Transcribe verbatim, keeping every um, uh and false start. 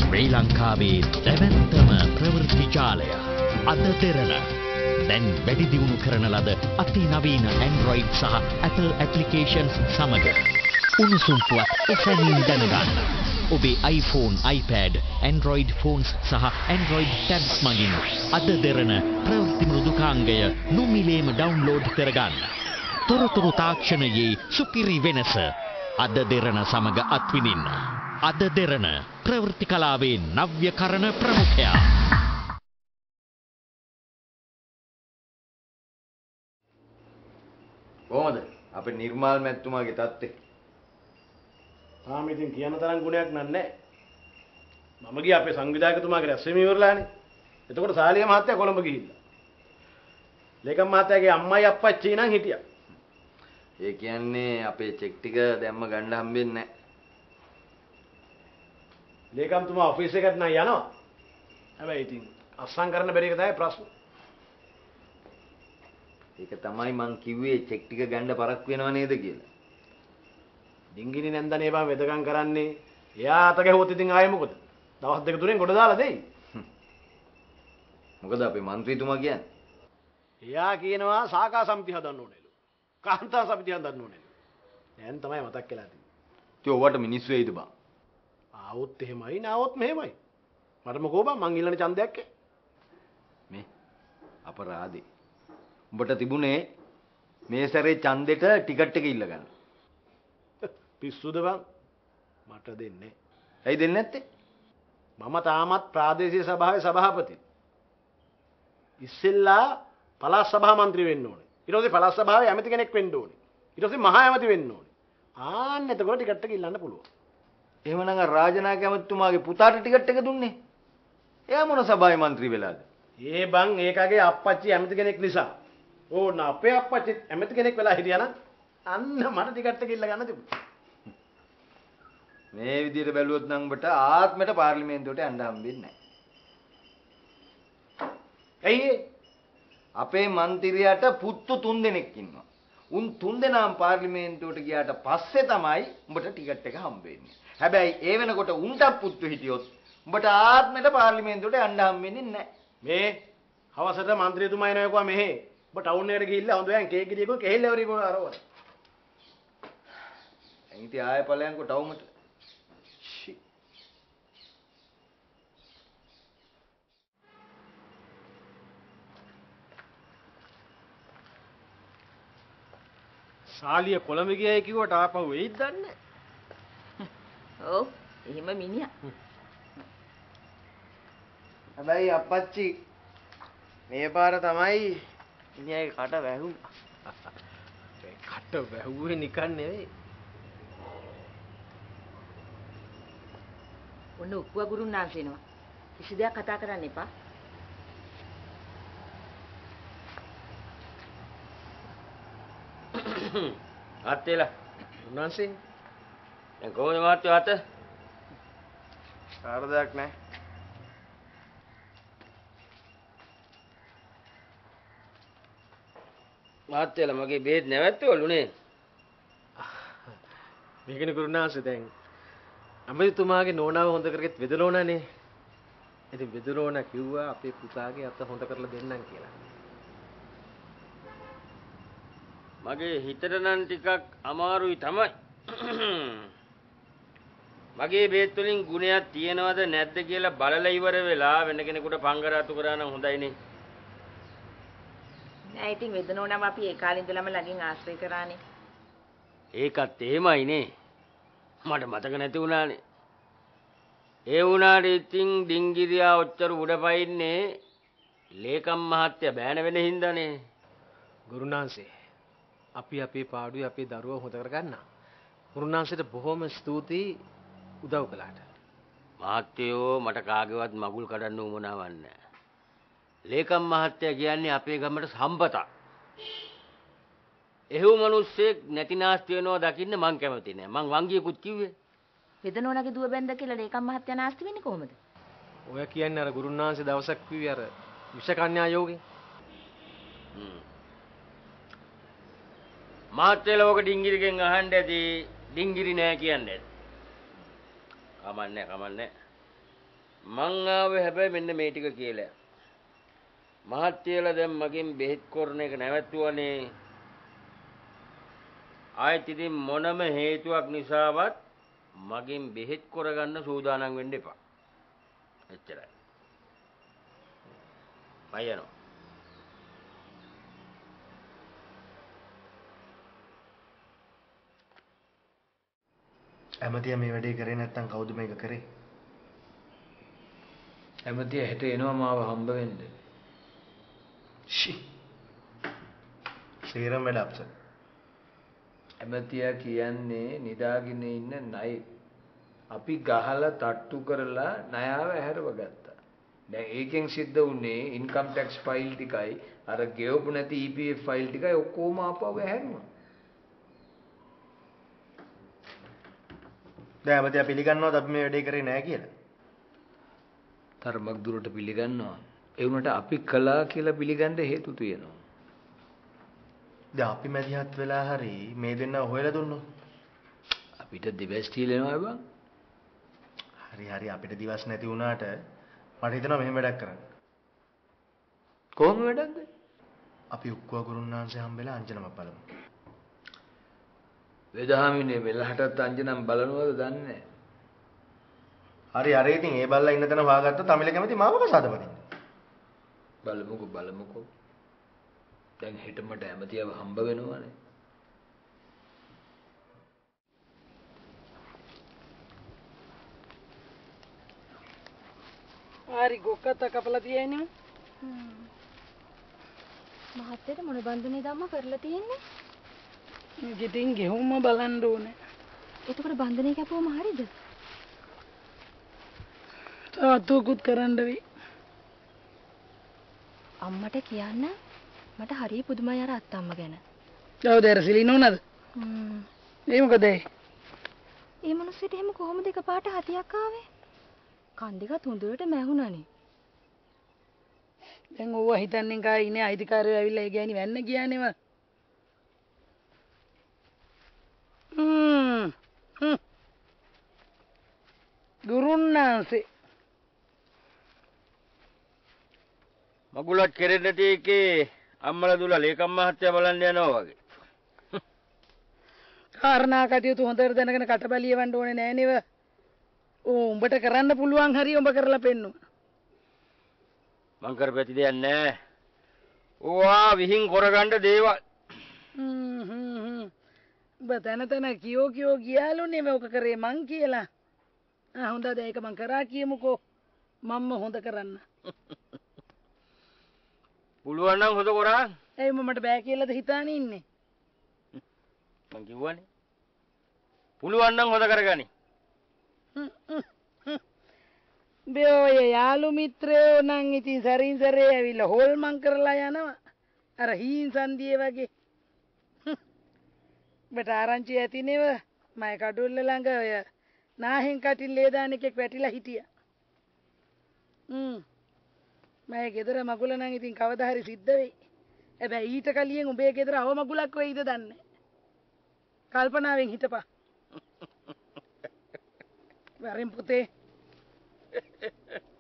ශ්‍රී ලංකාවේ දැවැන්තම ප්‍රවෘත්ති ජාලය අද දෙරණ දැන් වැඩි දියුණු කරන ලද අතිනවීන Android සහ Apple applications සමග උණුසුම් පුවත් එසැනින් දැනගන්න. ඔබේ iPhone, iPad, Android phones සහ Android tabs මගින් අද දෙරණ ප්‍රවෘත්ති මෘදුකාංගය නොමිලේම ඩවුන්ලෝඩ් කරගන්න. තොරතුරු තාක්ෂණයේ සුපිරි වෙනස අද දෙරණ සමග අත්විඳින්න. අද දෙරණ ප්‍රවෘත්ති කලාවේ නව්‍යකරණ ප්‍රමුඛයා. කොහොමද අපේ නිර්මාල් මැතිතුමාගේ තත්ත්වය? තාම ඉතින් කියන තරම් ගුණයක් නෑ. මම ගියා අපේ සංවිධායකතුමාගේ රැස්වීම ඉවරලානේ. එතකොට සාලිය මහත්තයා කොළඹ ගිහිල්ලා. ලේකම් මහත්තයාගේ අම්මයි අප්පච්චි නම් හිටියා. ඒ කියන්නේ අපේ චෙක් ටික දැම්ම ගන්න හම්බෙන්නේ නැහැ. ලේකම්තුමා ඔෆිස් එකට නම් යනවා. හැබැයි ඉතින් අස්සම් කරන්න බැරි එක තමයි ප්‍රශ්න. ඒක තමයි මං කිව්වේ චෙක් ටික ගන්න පරක් වෙනව නේද කියලා. ඩිංගිනි නැන්දනේ බං වෙදකම් කරන්නේ. එයා අත ගැහුවොත් ඉතින් ආයේ මොකද? දවස් දෙක තුනෙන් ගොඩ දාලා දෙයි. මොකද අපේ മന്ത്രിතුමා කියන්නේ? එයා කියනවා සාකා සමිතිය හදන්න ඕනේලු. කාන්තා සමිතිය හදන්න ඕනේලු. දැන් තමයි මතක් වෙලා තියෙන්නේ. ඉතින් ඔවට මිනිස්සු වෙයිද බං? ආවොත් එහෙමයි නාවොත් මෙහෙමයි. මට මොකෝ බං මං ඉල්ලන ඡන්දයක් ඒ. මේ අපරාධේ. උඹට තිබුණේ මේ සැරේ ඡන්දෙට ටිකට් එක ඉල්ල ගන්න. පිස්සුද බං? මට දෙන්නේ. ඇයි දෙන්නේ නැත්තේ? මම තාමත් ප්‍රාදේශීය සභාවේ සභාපති. ඉස්සෙල්ලා පළාත් සභා මන්ත්‍රී වෙන්න ඕනේ. ඊට පස්සේ පළාත් සභාවේ ඇමති කෙනෙක් වෙන්න ඕනේ. ඊට පස්සේ මහා ඇමති වෙන්න ඕනේ. ආන්න එතකොට ටිකට් එක ඉල්ලන්න පුළුවන්. එහෙමනම් රාජනායක ඇමතිතුමාගේ පුතාට ටිකට් එක දුන්නේ. එයා මොන සභාවේ മന്ത്രി වෙලාද? ඒ බං ඒකගේ අප්පච්චි ඇමති කෙනෙක් නිසා. ඕන අපේ අප්පච්චි ඇමති කෙනෙක් වෙලා හිටියානම් අන්න මට ටිකට් එක ඉල්ල ගන්න තිබුණා. මේ විදිහට බැලුවොත් නම් ඔබට ආත්මයට පාර්ලිමේන්තුවට යන්න හම්බෙන්නේ නැහැ. ඇයි අපේ മന്ത്രിයට පුත්තු තුන් දෙනෙක් ඉන්නවා. උන් තුන් දෙනාම පාර්ලිමේන්තුවට ගියාට පස්සේ තමයි උඹට ටිකට් එක හම්බ වෙන්නේ. හැබැයි ඒ වෙනකොට උන්ට පුත්තු හිටියොත් උඹට ආත්මයට පාර්ලිමේන්තුවට යන්න හම්බෙන්නේ නැහැ. මේ හවසට മന്ത്രിතුමා එනවා කිව්වා මෙහෙ. ඔබ ටවුන් එකට ගිහිල්ලා හොඳයන් කේක් ගෙඩියක කෙහෙල්ලවරි කො අරවල. එංගිටි ආයෙ ඵලයන්කෝ ටවුමට. සාලිය කොළඹ ගියයි කිව්වට ආපහු වෙයිද දන්නේ? ඔව් එහෙම මිනිහා. හැබැයි අප්පච්චි මේ පාර තමයි මිනිහාගේ කට වැහුණා. ඒ කට වැහුවේ නිකන් නෙවෙයි. ඔන්න උක්කුව ගුරුන්නාන්සේ එනවා. කිසි දෙයක් කතා කරන්න එපා. අත්තේලා උන්වන්සේ දැන් කොහොමද මහත්තයෝ අත? කාර්යයක් නැහැ. මහත්තයලා මගේ බේත් නැවැත්තුවලුනේ. මේකනේ ගුරුනාන්සේ දැන් අමරිතුමාගේ නෝනාව හොඳ කරගෙත් වෙදලෝනානේ. ඉතින් වෙදලෝනා කිව්වා අපේ පුතාගේ අත හොඳ කරලා දෙන්නම් කියලා. මගේ හිතට නම් ටිකක් අමාරුයි තමයි. මගේ බේත් වලින් ගුණයක් තියනවද නැද්ද කියලා බලලා ඉවර වෙලා වෙන කෙනෙකුට පංගරාතු කරා නම් හොඳයිනේ. නෑ ඉතින් වෙදනෝනම අපි ඒ කාලේ ඉඳලම ළඟින් ආශ්‍රය කරානේ. ඒකත් එහෙමයිනේ. මට මතක නැති වුණානේ. ඒ වුණාට ඉතින් ඩිංගිරියා ඔච්චර උඩ පයින්නේ ලේකම් මහත්තයා බෑන වෙන හින්දානේ. ගුරුනාන්සේ අපි අපේ පාඩුවේ අපේ දරුවෝ හොඳ කරගන්න. ගුරුනාන්සේට බොහොම ස්තුතියි උදව් කළාට. මහත්තයෝ මට කාගේවත් මගුල් කඩන්න උවමනාවක් නැහැ. ලේකම් මහත්තයා කියන්නේ අපේ ගමට සම්පතක්. එහෙව් මිනිස්සෙක් නැති නාස්ති වෙනවා දකින්න මං කැමති නෑ. මං වංගියකුත් කිව්වේ. වෙදනෝනගේ දුව බැන්ද කියලා ලේකම් මහත්තයා නාස්ති වෙන්නේ කොහමද? ඔය කියන්නේ අර ගුරුනාන්සේ දවසක් කිව්වේ අර විෂකන්‍යා යෝගේ. හ්ම්. මහත්තයලා ඔක ඩිංගිරිගෙන් අහන්න ඇති ඩිංගිරි නෑ කියන්නේ. කමන්නේ කමන්නේ. මං ආවේ හැබැයි මෙන්න මේ ටික කියලා. මහත්තයලා දැන් මගෙන් බෙහෙත් කරන එක නැවතුවනේ. ආයෙත් ඉතින් මොනම හේතුවක් නිසාවත් මගෙන් බෙහෙත් කරගන්න සූදානම් වෙන්න එපා. එච්චරයි. මයano. ඇමතියා මේ වැඩේ කරේ නැත්නම් කවුද මේක කරේ? ඇමතියා හෙට එනවා මාව හම්බ වෙන්න. ෂි. සේරම වැඩ අප්සර්. ඇමතියා කියන්නේ නිදාගෙන ඉන්න ණය. අපි ගහලා තට්ටු කරලා ණයාව හැරව ගත්තා. දැන් ඒකෙන් සිද්ධ වුණේ ඉන්කම් ටැක්ස් ෆයිල් ටිකයි අර ගෙවපු නැති E P F ෆයිල් ටිකයි ඔක්කොම ආපහු හැරුණා. දැන් ඇමතියා පිළිගන්නවද අපි මේ වැඩේ කරේ නැහැ කියලා? තරමක් දුරට පිළිගන්නවා. ඒ වුණාට අපි කළා කියලා පිළිගන්න හේතු තියෙනවා. දැන් අපි මැදිහත් වෙලා හරි මේ දෙන්න හොයලා දුන්නොත් අපිට දිවස් තියලෙනවා බං. හරි හරි අපිට දිවස් නැති වුණාට මට හිතෙනවා මෙහෙම වැඩක් කරන්න. කොහොම වැඩක්ද? අපි උක්කුව ගුරුන්නාන්සේ හම්බෙලා අංජනම බලමු. වෙදහාමිනේ මෙලහටත් අංජනම් බලනවද දන්නේ නැහැ. හරි හරි ඉතින් ඒ බල්ලා ඉන්න තැන හොයාගත්තා තමිල කැමති මාව කසාද බදින්න. බලමුකෝ බලමුකෝ. දැන් හෙට මට ඇමතියව හම්බ වෙනවනේ. හරි ගොක්කත් කපලා තියෙන්නේ. මහත්තයට මොන බඳුනේ ධම්ම කරලා තියෙන්නේ? ගෙටින් ගෙහුම්ම බලන්න ඕනේ. එතකොට බඳුනේ කැපුවම හරියද? තාත්තෝකුත් කරන්න වෙයි. අම්මට කියන්න මට හරිය පුදුමයි අර අත්තම්ම ගැන. ඔව් දැරසිලි නෝනද? හ්ම්. ඒ මොකද ඒ? ඒ මිනිස්සුන්ට එහෙම කොහොමද එකපාරට හතියක් ආවේ? කන් දෙක තුන්දුරට මැහුණානේ. දැන් ඕවා හිතන්නේ කා ඉන්නේ අයිතිකාරයෝ ඇවිල්ලා ඒ ගෑණි වැන්න ගියානේව. හ්ම්. හ්ම්. ගුරුන්නාන්සේ මගුලක් කෙරෙන්න නැති එකේ අම්මලා දුලා ලේකම් මහත්තයා බලන්න යනවා වගේ. කාරණා කටයුතු හොඳට දැනගෙන කටබලියවන්න ඕනේ නෑ නේව. ඕ උඹට කරන්න පුළුවන් හරිය උඹ කරලා පෙන්නු. මං කරපැති දෙයක් නෑ. ඕවා විහිං කරගන්න දේවල්. හ්ම් හ්ම් හ්ම්. උඹ තන තන කියෝ කියෝ ගියාලුනේ මේක කරේ මං කියලා. ආ හොඳද ඒක මං කරා කියමුකෝ. මම්ම හොඳ කරන්න. පුළුවන් නම් හොද කරා. ඒ මමට බෑ කියලාද හිතානේ ඉන්නේ. මං කිව්වනේ. පුළුවන් නම් හොද කරගනි. බෙෝය යාළු මිත්‍රයෝ නම් ඉතින් සරින් සරේ ඇවිල්ලා හොල්මන් කරලා යනවා. අර හීන් සන්දියේ වගේ. බට ආරංචි ඇති නේව. මම කඩුල්ල ළඟ ඔය නාහෙන් කටින් ලේ දාන එකෙක් වැටිලා හිටියා. හ්ම්. මම ගෙදර මගුල නම් ඉතින් කවදා හරි සිද්ධ වෙයි. හැබැයි ඊට කලියෙන් උඹේ ගෙදර අව මගුලක් වෙයිද දන්නේ. කල්පනාවෙන් හිටපන්. වරෙන් පුතේ